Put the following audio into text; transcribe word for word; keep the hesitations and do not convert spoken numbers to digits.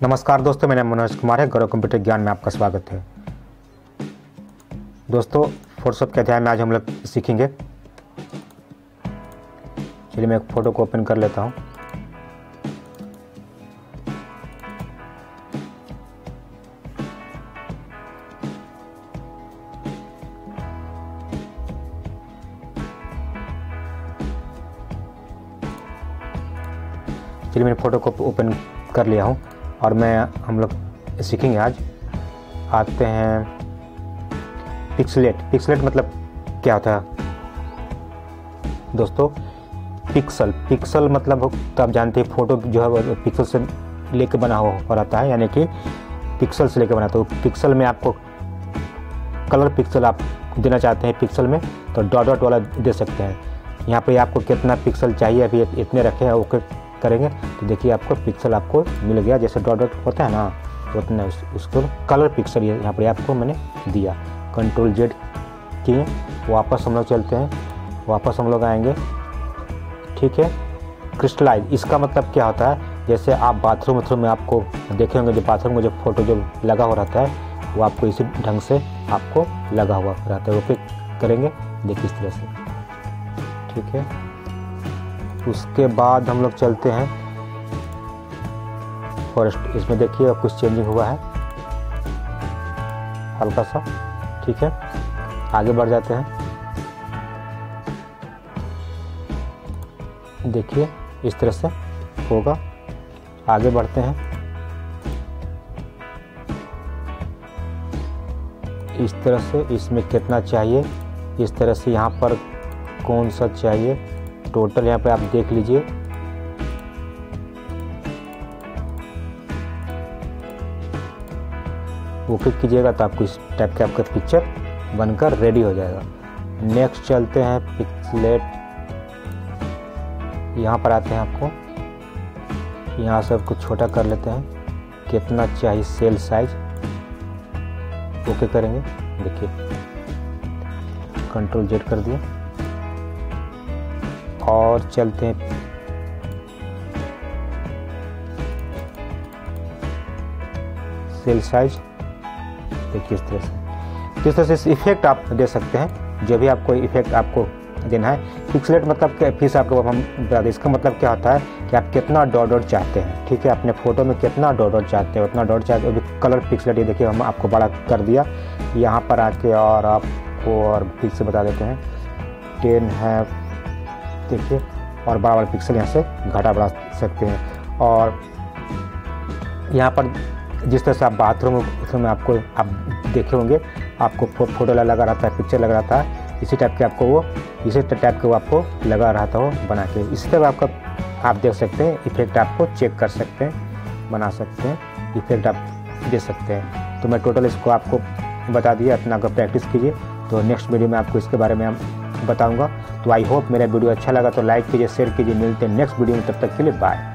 नमस्कार दोस्तों, मेरा नाम मनोज कुमार है। गौरव कंप्यूटर ज्ञान में आपका स्वागत है। दोस्तों, फोटोशॉप के अध्याय में आज हम लोग सीखेंगे। चलिए मैं एक फ़ोटो को ओपन कर लेता हूँ। चलिए मैंने फ़ोटो को ओपन कर लिया हूँ और मैं हम लोग सीखेंगे आज। आते हैं पिक्सलेट। पिक्सलेट मतलब क्या होता है दोस्तों? पिक्सल पिक्सल मतलब तो आप जानते हैं, फ़ोटो जो है वो पिक्सल से लेके बना हुआ हो रहता है, यानी कि पिक्सल से लेके बना। तो पिक्सल में आपको कलर पिक्सल आप देना चाहते हैं पिक्सल में, तो डॉट डॉट वाला दे सकते हैं। यहाँ पे आपको कितना पिक्सल चाहिए अभी इतने रखे हैं, ओके करेंगे तो देखिए आपको पिक्सल आपको मिल गया। जैसे डॉट डॉट होता है ना, तो उतना उसको कलर पिक्सल यहाँ पर आपको मैंने दिया। कंट्रोल जेड किए, वापस हम लोग चलते हैं, वापस हम लोग आएंगे। ठीक है, क्रिस्टलाइज इसका मतलब क्या होता है? जैसे आप बाथरूम वाथरूम में आपको देखे होंगे, जो बाथरूम में जो फोटो जो लगा हुआ रहता है वो आपको इसी ढंग से आपको लगा हुआ रहता है। वो पे करेंगे, देखिए इस तरह से। ठीक है, उसके बाद हम लोग चलते हैं फॉरेस्ट। इसमें देखिए कुछ चेंजिंग हुआ है हल्का सा। ठीक है, आगे बढ़ जाते हैं। देखिए इस तरह से होगा। आगे बढ़ते हैं। इस तरह से इसमें कितना चाहिए, इस तरह से यहाँ पर कौन सा चाहिए, टोटल यहाँ पे आप देख लीजिए। ओके कीजिएगा तो आपको इस टाइप के आपका पिक्चर बनकर रेडी हो जाएगा। नेक्स्ट चलते हैं पिक्सलेट। यहाँ पर आते हैं, आपको यहाँ से कुछ छोटा कर लेते हैं। कितना चाहिए सेल साइज, ओके करेंगे। देखिए कंट्रोल जेड कर दिया और चलते हैं सेल साइज। देखिए इस तरह से, इस तरह से इफेक्ट आप दे सकते हैं, जो भी आपको इफेक्ट आपको देना है। पिक्सलेट मतलब क्या, फिर से आपको हम बता दें, इसका मतलब क्या होता है कि आप कितना डॉट डॉट चाहते हैं। ठीक है, अपने फोटो में कितना डॉट डॉट चाहते हैं उतना डॉट चाहते हैं। कलर पिक्सलेट ये देखिए हम आपको बड़ा कर दिया यहाँ पर आके, और आपको और फिर से बता देते हैं टेन है। देखिए, और बड़ा बड़ा पिक्सल यहाँ से घटा बढ़ा सकते हैं। और यहाँ पर जिस तरह से आप बाथरूम में आपको आप देखे होंगे, आपको फो, फोटो लगा रहता है, पिक्चर लगा रहता है, इसी टाइप के आपको वो इसी टाइप के वो आपको लगा रहता हो बना के। इसी तरह आपका आप देख सकते हैं, इफेक्ट आपको चेक कर सकते हैं, बना सकते हैं, इफेक्ट आप दे सकते हैं। तो मैं टोटल इसको आपको बता दिया, अपना अगर प्रैक्टिस कीजिए तो नेक्स्ट वीडियो में आपको इसके बारे में हम बताऊँगा। तो आई होप मेरा वीडियो अच्छा लगा तो लाइक कीजिए, शेयर कीजिए। मिलते हैं नेक्स्ट वीडियो में, तब तक के लिए बाय।